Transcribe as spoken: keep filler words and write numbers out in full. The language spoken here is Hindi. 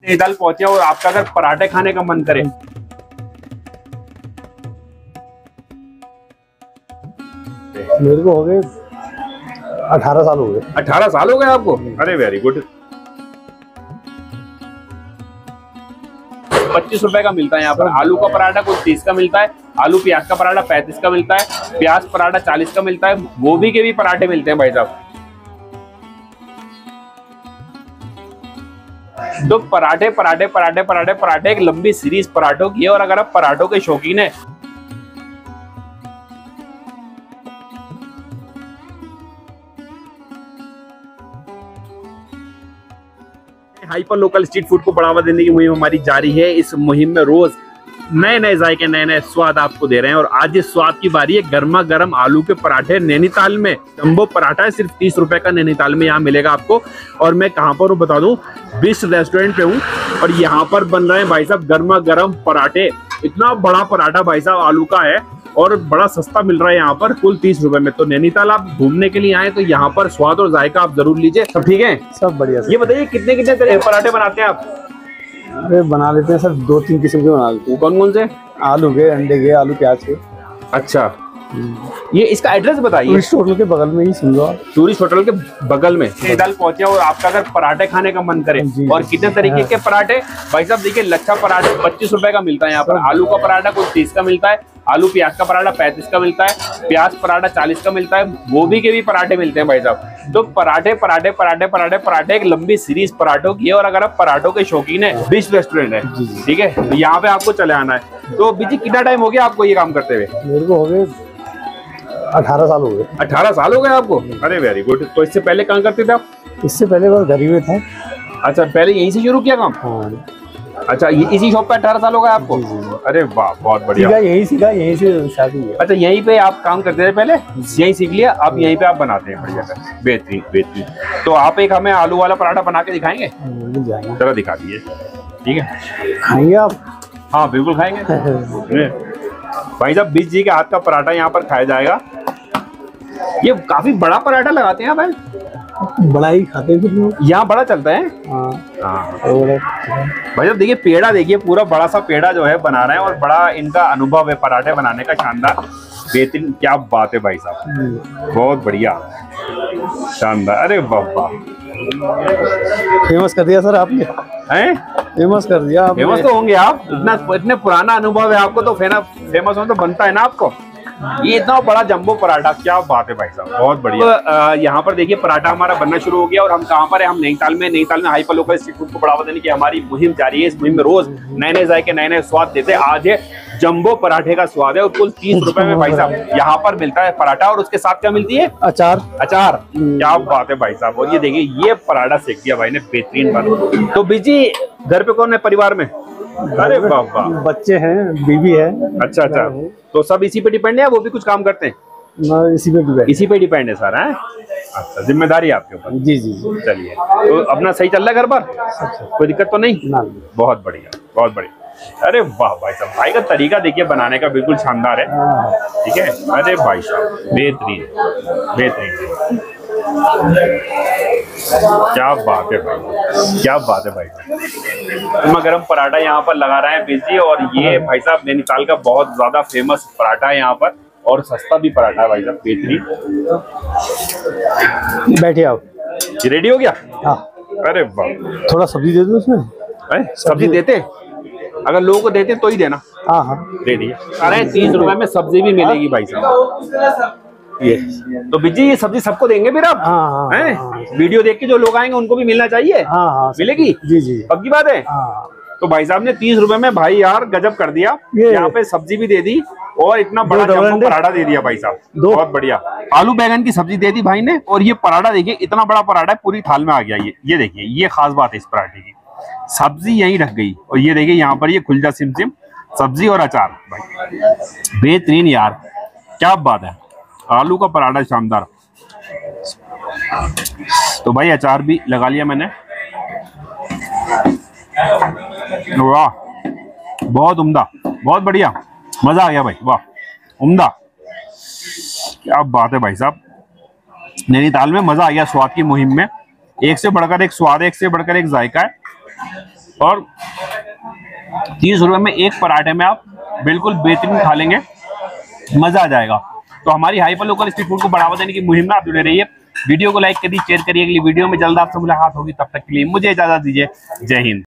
नैनीताल पहुंचे और आपका अगर पराठे खाने का मन करे मेरे को हो गए अठारह साल हो गए। अठारह साल हो गए आपको? अरे वेरी गुड। पच्चीस रुपए का मिलता है यहाँ पर। आलू का पराठा कुछ तीस का मिलता है, आलू प्याज का पराठा पैंतीस का मिलता है, प्याज पराठा चालीस का मिलता है, गोभी के भी पराठे मिलते हैं भाई साहब। तो पराठे पराठे पराठे पराठे पराठे एक लंबी सीरीज पराठों की है। और अगर आप पराठों के शौकीन है हाइपर लोकल स्ट्रीट फूड को बढ़ावा देने की मुहिम हमारी जारी है। इस मुहिम में रोज नए नए जायके नए नए स्वाद आपको दे रहे हैं। और आज इस स्वाद की बारी है गर्मा गर्म आलू के पराठे। नैनीताल में जंबो पराठा है सिर्फ तीस रुपए का, नैनीताल में यहाँ मिलेगा आपको। और मैं कहाँ पर हूँ बता दूं, बिस्ट रेस्टोरेंट पे हूँ और यहाँ पर बन रहे हैं भाई साहब गर्मा गर्म पराठे। इतना बड़ा पराठा भाई साहब आलू का है और बड़ा सस्ता मिल रहा है यहाँ पर, कुल तीस रुपए में। तो नैनीताल आप घूमने के लिए आए तो यहाँ पर स्वाद और जायका आप जरूर लीजिए। सब ठीक है? सब बढ़िया। ये बताइए कितने कितने तरह के पराठे बनाते हैं आप? अरे बना लेते हैं सर, दो तीन किस्म के बना लेते हैं। कौन कौन से? आलू के, अंडे के, आलू प्याज के। अच्छा, ये इसका एड्रेस बताइए। टूरिस्ट होटल के बगल में ही समझो। टूरिस्ट होटल के बगल में नैनीताल पहुंचे और आपका अगर पराठे खाने का मन करे और कितने तरीके के पराठे भाई साहब देखिए। लच्छा पराठा पच्चीस रुपए का मिलता है यहाँ पर, आलू का पराठा कुछ तीस का मिलता है, आलू प्याज का पराठा पैंतीस का मिलता है, प्याज पराठा चालीस का मिलता है, गोभी के भी पराठे मिलते हैं भाई साहब। तो पराठे पराठे पराठे पराठे पराठे एक लंबी सीरीज पराठों की है। और अगर आप पराठों के शौकीन है, बिस्ट रेस्टोरेंट है, ठीक है, तो यहाँ पे आपको चले आना है। तो बीजी कितना टाइम हो गया आपको ये काम करते हुए? मेरे को हो गए अठारह साल हो गए। अठारह साल हो गए आपको? अरे वेरी गुड। तो इससे पहले कहाँ करते थे आप? इससे पहले बस घर ही में था। अच्छा, पहले यहीं से शुरू किया काम? हाँ। अच्छा, ये इसी शॉप पे अठारह साल हो गए आपको? अरे वाह, बहुत बढ़िया। सीखा यही सीखा, यहीं से शादी है। अच्छा, यहीं पे आप काम करते थे पहले, यहीं सीख लिया, अब यहीं पे आप बनाते हैं? बढ़िया सर, बेहतरीन बेहतरीन। तो आप एक हमें आलू वाला पराठा बना के दिखाएंगे? चलो दिखा दीजिए। ठीक है, खाएंगे आप? हाँ बिल्कुल खाएंगे भाई साहब। बीस जी के हाथ का पराठा यहाँ पर खाया जाएगा। ये काफी बड़ा पराठा लगाते हैं भाई। बड़ा ही खाते हैं यहाँ, बड़ा चलता है। हाँ। भाई साहब देखिए, पेड़ा देखिए, पूरा बड़ा सा पेड़ा जो है बना रहे हैं और बड़ा इनका अनुभव है पराठे बनाने का। शानदार, बेहतरीन, क्या बात है भाई साहब, बहुत बढ़िया, शानदार। अरे वाह वाह, फेमस कर दिया सर आपने। हैं? फेमस कर दिया आपने। फेमस तो होंगे आप, इतना इतने पुराना अनुभव है आपको तो फेमस हो तो बनता है ना आपको। ये इतना बड़ा जंबो पराठा, क्या बात है भाई साहब, बहुत बढ़िया। तो यहाँ पर देखिए पराठा हमारा बनना शुरू हो गया। और हम कहाँ पर है? हम नैनीताल में। नैनीताल में हाइपर लोकल स्ट्रीट फूड को बढ़ावा देने की हमारी मुहिम जारी है। इस मुहिम में रोज नए नए जायके नए नए स्वाद देते हैं। आज है जंबो पराठे का स्वाद है और कुल तीस रुपए में भाई साहब यहाँ पर मिलता है पराठा। और उसके साथ क्या मिलती है? अचार। अचार, क्या बात है भाई साहब। और ये देखिए, ये पराठा सेक दिया भाई ने, बेहतरीन बन। तो बीजी घर पे कौन है परिवार में? अरे बाबा, बच्चे हैं, बीवी है। अच्छा अच्छा, तो सब इसी पे डिपेंड है, वो भी कुछ काम करते हैं? इसी पे डिपेंड इसी पे डिपेंड है सर। है अच्छा, जिम्मेदारी आपके ऊपर। जी जी जी। चलिए, तो अपना सही चल रहा है घर पर, कोई दिक्कत तो नहीं? ना। बहुत बढ़िया, बहुत बढ़िया। अरे वाह भाई साहब, भाई का तरीका देखिए बनाने का, बिल्कुल शानदार है। ठीक है, अरे भाई साहब, बेहतरीन बेहतरीन, क्या बात है भाई, क्या बात है भाई। गर्मा गर्म पराठा यहाँ पर लगा रहे हैं बिजी। और ये भाई साहब नैनीताल का बहुत ज्यादा फेमस पराठा है यहाँ पर, और सस्ता भी पराठा है भाई साहब, बेहतरीन। बैठिए आप। ये रेडी हो गया? हाँ। अरे वाह, थोड़ा सब्जी दे दो उसमें। सब्जी देते? अगर लोगों को देते तो ही देना। हाँ हाँ, दे दिए। अरे तीस रुपए में सब्जी भी मिलेगी भाई साहब। ये तो बिजी, ये सब्जी सबको देंगे फिर आप? हाँ हाँ, हैं? हाँ, वीडियो देख के जो लोग आएंगे उनको भी मिलना चाहिए। हाँ हाँ, मिलेगी? जी जी, पक्की बात है। हाँ। तो भाई साहब ने तीस रुपए में भाई यार गजब कर दिया। यहाँ पे सब्जी भी दे दी और इतना बड़ा जंबो पराठा दे दिया भाई साहब, बहुत बढ़िया। आलू बैगन की सब्जी दे दी भाई ने, और ये पराठा देखिए, इतना बड़ा पराठा है, पूरी थाल में आ गया। ये ये देखिए, ये खास बात है इस पराठे की, सब्जी यहीं रख गई। और ये देखिए यहाँ पर ये खुलजा सिमसिम सब्जी और अचार, भाई बेहतरीन यार, क्या बात है। आलू का पराठा शानदार। तो भाई अचार भी लगा लिया मैंने। वाह, बहुत उम्दा, बहुत बढ़िया, मजा आ गया भाई, वाह उम्दा, क्या बात है भाई साहब। नैनीताल में मजा आ गया स्वाद की मुहिम में। एक से बढ़कर एक स्वाद है, एक से बढ़कर एक जायका है। और तीस रुपए में एक पराठे में आप बिल्कुल बेहतरीन खा लेंगे, मजा आ जाएगा। तो हमारी हाइपर लोकल स्ट्रीट फूड को बढ़ावा देने की मुहिम में आप जुड़े रहिए। वीडियो को लाइक करिए, शेयर करिए। अगली वीडियो में जल्द आपसे मुलाकात होगी, तब तक के लिए मुझे इजाजत दीजिए। जय हिंद।